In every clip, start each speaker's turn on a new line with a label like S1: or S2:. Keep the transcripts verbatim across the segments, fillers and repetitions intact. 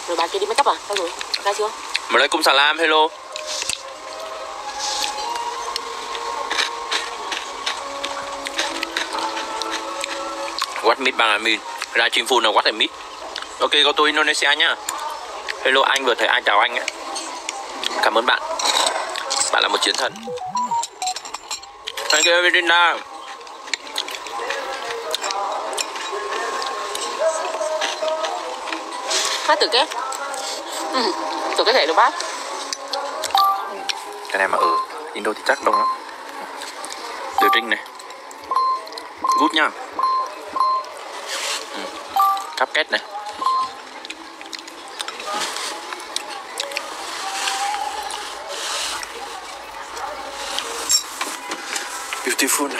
S1: Rồi bà kia đi make up à? Sao rồi? Ra chưa?
S2: Alaikum salam, hello. What meet bằng là mean. Ra chim phun là what I meet. Ok, go to Indonesia nhá. Hello anh, vừa thấy ai chào anh á. Cảm ơn bạn. Bạn là một chiến thần. Thank you Evelina.
S1: Bát tử kết. Ừ, tử kết thể được bác.
S2: Cái này mà ở Indo thì chắc đông lắm. Từ trinh này. Good nha. Ừ. Cắp kết này. Beautiful.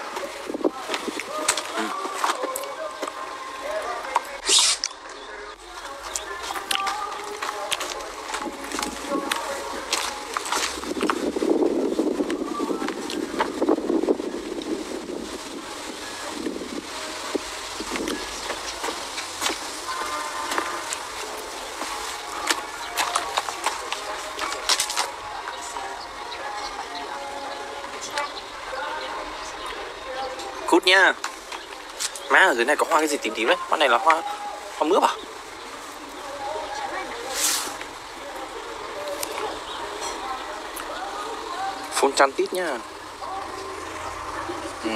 S2: Cút nha. Má ở dưới này có hoa cái gì tím tím đấy. Hoa này là hoa hoa mướp à? Phun chăn tít nha. Ừ.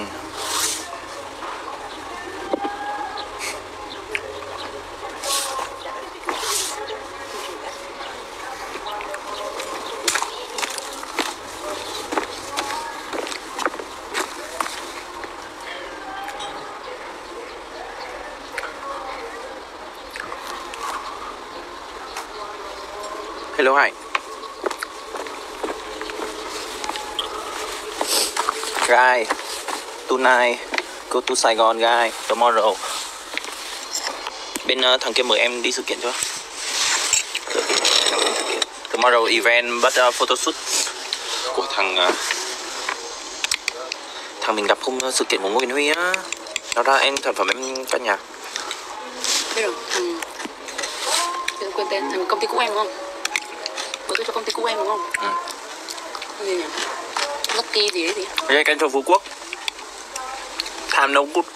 S2: Hello Hải. Guy, tonight go to Sài Gòn guy, tomorrow. Bên uh, thằng kia mời em đi sự kiện chưa? Tomorrow event but uh, photoshoot của thằng uh, thằng mình gặp hôm sự kiện của Ngô Kiến Huy á. Nó ra em sản phẩm em căn nhà.
S1: Biết rồi, thằng tự quên tên, thằng công ty cũ em đúng không? Bữa tôi cho công ty cũ em đúng không?
S2: Ừ.
S1: Cái gì nhỉ? Lucky gì đấy gì?
S2: Đây canh cho Phú Quốc. Tham nấu cút.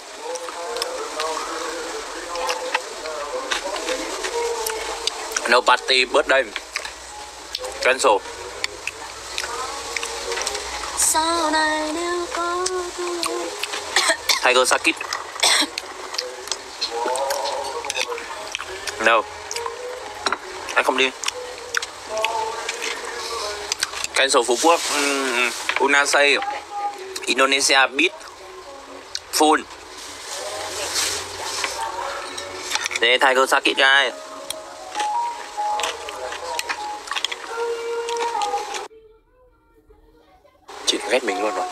S2: No party birthday. Cancel.
S1: Sau này nếu có
S2: Tiger Sakit. No. Anh không đi. Cancel Phú Quốc. um, Unasai Indonesia beat full. Để Tiger Sakit guy. Chị ghét mình luôn rồi.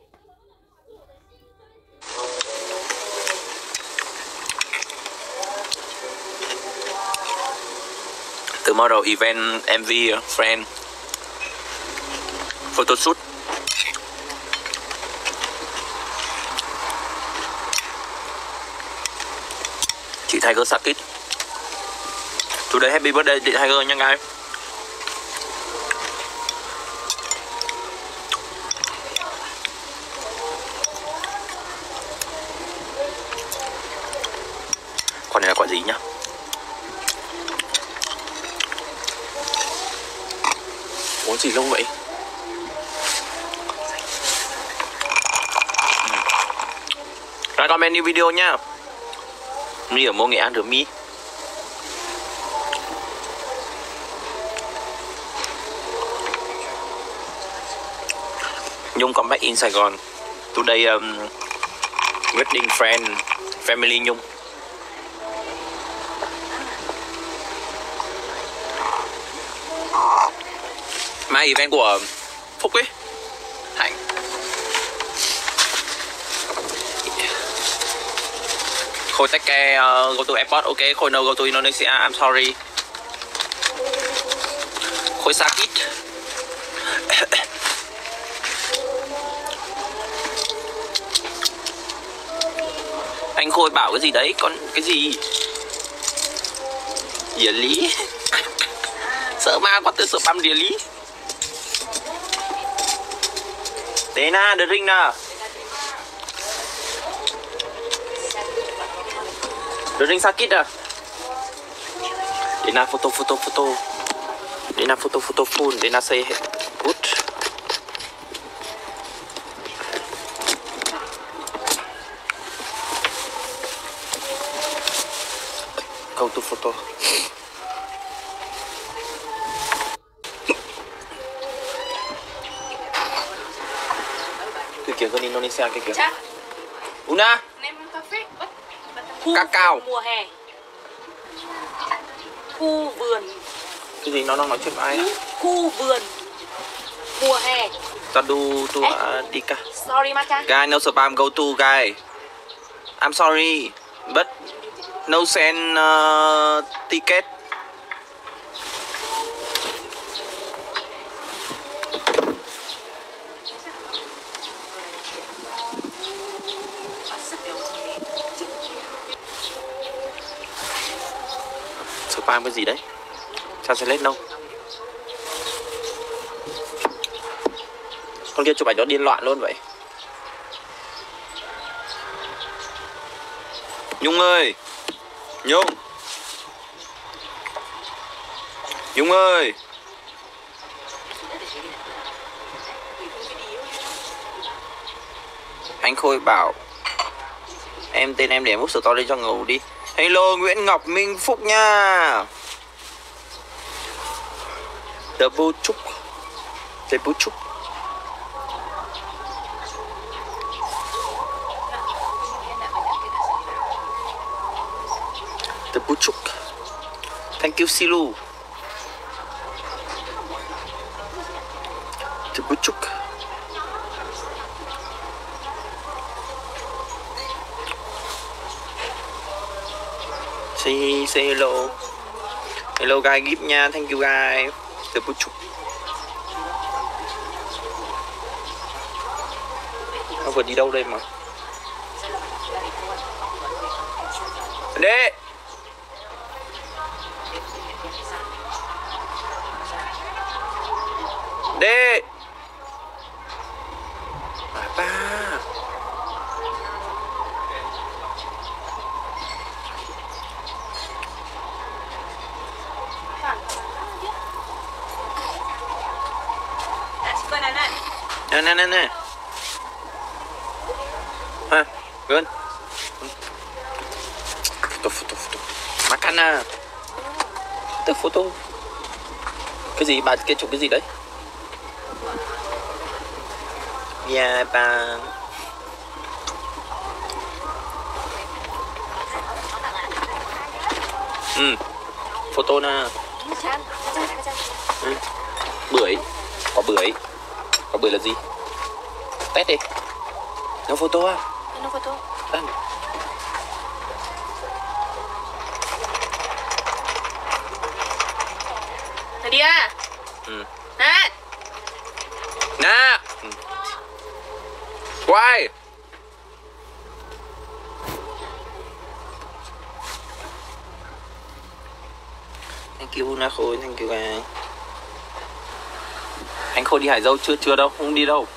S2: Tomorrow event em vê friend photoshoot. Chị Tiger Sakit. Today happy birthday chị Tiger nha guys. Quả này là quả gì nhá? Uống gì lâu vậy? Ra comment new video nhá. Mi ở Mô Nghệ An được Mi. Nhung come back in Sài Gòn. Today um, wedding friend family Nhung. Mai event của Phúc ấy. Hạnh. Khôi take care, uh, go to airport, ok. Khôi no go to Indonesia, I'm sorry. Khôi Sakit. Anh Khôi bảo cái gì đấy, còn cái gì? Địa lý. Sợ ma quá, tôi sợ băm địa lý. Thế na, The Ring nào. The Ring sakit dah. Dena foto foto foto. Dena foto foto phone. Dena say good. Go to photo. Cái kiểu con Indonesia cái kiểu. Una.
S1: Nem cà phê.
S2: Cacao.
S1: Mùa hè. Khu vườn.
S2: Cái gì nó đang nói chuyện với ai?
S1: Khu vườn. Mùa hè.
S2: Tadu tu Dika.
S1: Sorry Macha.
S2: Guy, no spam go to guy. I'm sorry, but no send uh, ticket. Spam cái gì đấy? Sao sẽ lên đâu? Con kia chụp ảnh đó điên loạn luôn vậy. Nhung ơi, Nhung, Nhung ơi. Anh Khôi bảo em tên em để múc story cho ngầu đi. Hello Nguyễn Ngọc Minh Phúc nha. The Boo Trúc. The Boo Trúc. The Boo Trúc. Thank you Silu. The Boo Trúc. Say, say hello. Hello guy gift nha. Thank you guys. The Boo Trúc. Nó vừa đi đâu đây mà. Đi. Đi. Ba. Nè nè nè nè. Ha, Gun. Foto foto foto. Makan à. Tức photo. Cái gì bà kia chụp cái gì đấy? Yeah, bà. Ừ. Photo nè. Ừ. Bưởi. Có bưởi. Có bưởi là gì? Test đi. Nó photo à?
S1: Nó photo.
S2: Ăn.
S1: Nadia.
S2: Ừ.
S1: Nè.
S2: Nè. Ừ. Quay. Thank you Na Khôi, thank you guys. Anh Khôi đi Hải Dâu chưa? Chưa đâu, không đi đâu.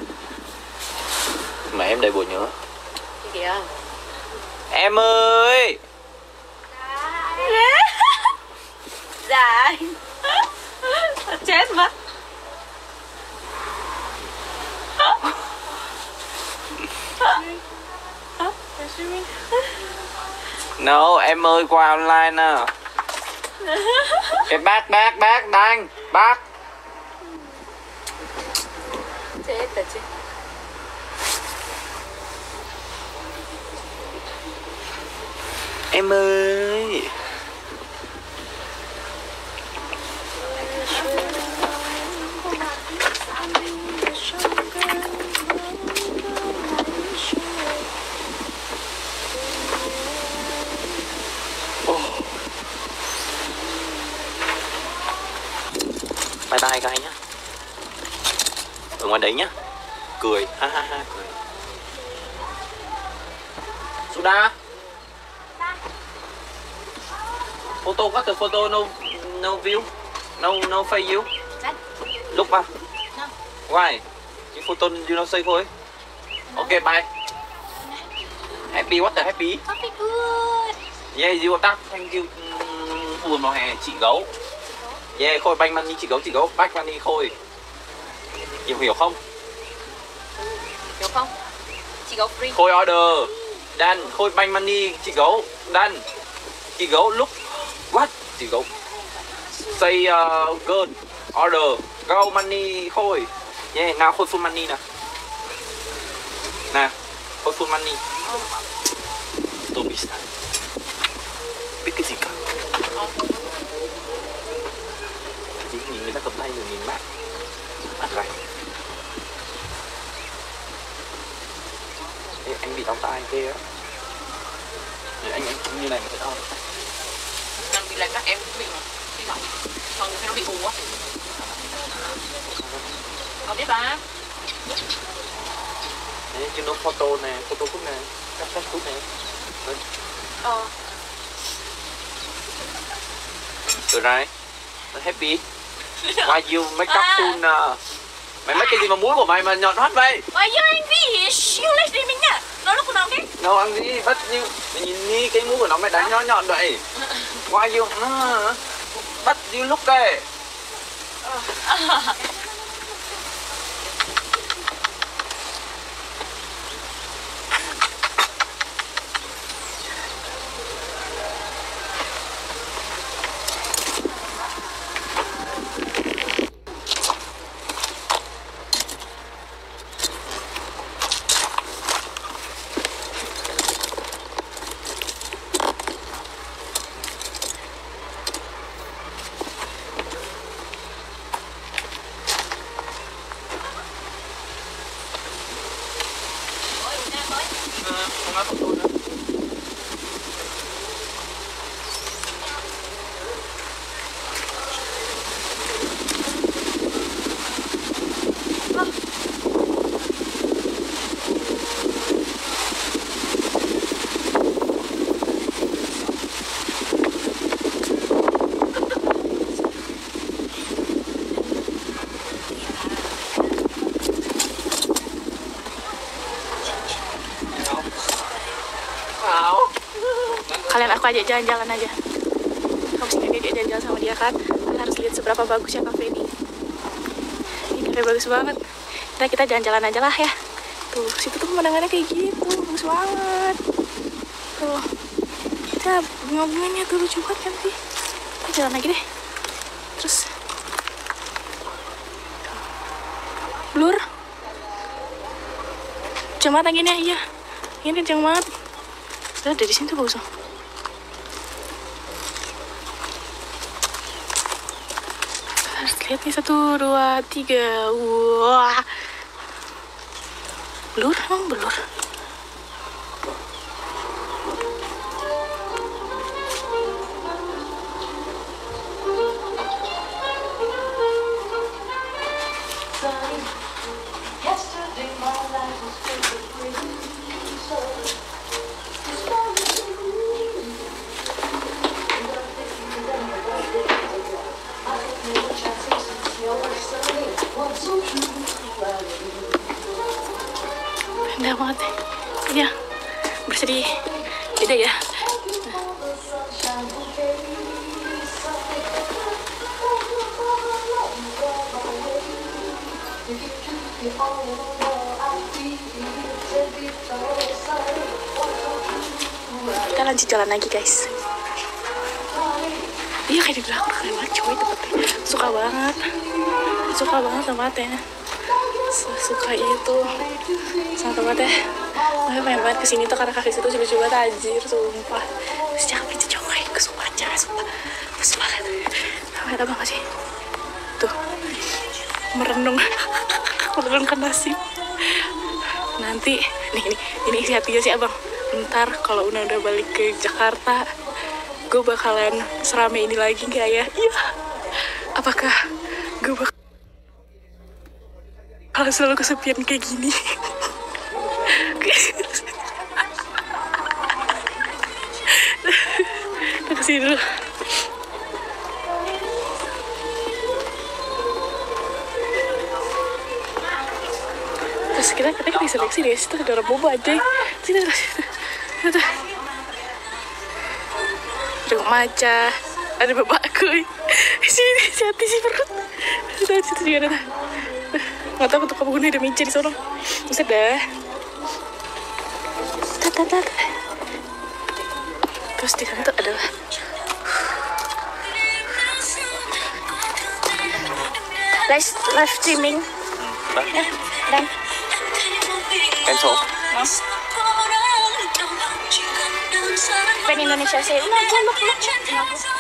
S2: Mà em đầy bộ nhớ.
S1: Cái kìa.
S2: Em ơi.
S1: Dạ. Chết mất.
S2: No, em ơi qua online nè. Cái bác bác bác đang bác.
S1: Chết rồi chứ.
S2: Em ơi. Bye bye guys nhá. Ở ngoài đấy nhá. Cười, ha ha ha cười. Suda. Photo got the photo no no view, no no face you.
S1: That?
S2: Look ba?
S1: No.
S2: Why? You photo you don't say thôi. Okay, bye. Happy, what the happy?
S1: Happy good.
S2: Yeah, you tắt, thank you. Buồn mùa hè, chị gấu. Yeah, Khôi banh money, chị gấu, chị gấu, banh money Khôi. Hiểu hiểu không?
S1: Hiểu không? Chị gấu free.
S2: Khôi order. Done. Khôi banh money, chị gấu. Done. Chị gấu, look. What? Chị gấu. Say uh, girl. Order. Go money Khôi. Yeah, nào Khôi full money nè. Nè, Khôi full money. Tôi biết sao. Biết cái gì cả. Chỉ nhìn người ta cầm tay rồi nhìn mát. Mát rồi. Ê, anh bị đau tai kia á. Anh anh như này mà thấy đau.
S1: Đang bị lại các em bị mà. Bị lỏng. Còn nó bị ù á. Không biết ba.
S2: Đấy, chứ nó photo nè, photo phút nè. Các các phút nè. Đấy.
S1: Ờ.
S2: Được rồi. Happy. Why you make up full uh... Mày make cái gì mà mũi của mày mà nhọn hết vậy?
S1: Why you angry? Siêu lên đi mình nhá. Nó lúc nào thế?
S2: Đâu ăn gì bất như mày nhìn đi cái mũi của nó mày đánh nó nhọn vậy. Why you uh, bắt you look kìa. Không nói thật luôn nữa.
S1: Kalian aku ajak jalan-jalan aja. Kamu sini diajak jalan-jalan sama dia kan? Kalian harus lihat seberapa bagusnya kafe ini. Ini kafe bagus banget. Kita kita jalan-jalan aja lah ya. Tuh, situ tuh pemandangannya kayak gitu, bagus banget. Tuh, kita bunga-bunganya tuh lucu banget kan sih. Kita jalan lagi deh. Terus, blur. Kenceng banget anginnya, iya. Ini kenceng banget. Udah dari sini tuh bagus loh. Harus lihat nih, satu, dua, tiga. Wah. Blur, emang blur. Indah banget deh. Iya, bersedih. Beda ya. Kita lanjut jalan lagi guys. Iya kayak di belakang keren banget cuy tempatnya. Suka banget. Suka banget tempatnya. Suka itu sama tempatnya. Aku pengen banget kesini tuh karena kafe situ lucu banget anjir, sumpah. Sejak itu coy, aku sumpah aja, sumpah. Bagus banget. Lihat apa gak sih? Tuh, merenung. Merenungkan nasib. Nanti, nih, ini, ini isi hatinya sih abang. Ntar kalau udah udah balik ke Jakarta, gue bakalan serame ini lagi gak ya? Iya. Apakah gue bakal kalau selalu kesepian kayak gini? Kasih dulu. lagi seleksi deh, situ ada boba aja. Sini terus. Ada. Ada maca, ada babak kuy. Sini jati sih perut. Ada situ juga ada. Nggak tahu untuk kamu ada micin di sana. Bisa dah. Tat tat. Terus di sana tuh ada live live streaming. Ya, dan
S2: Cancel.
S1: Pen Indonesia sih. Nah, jangan lupa.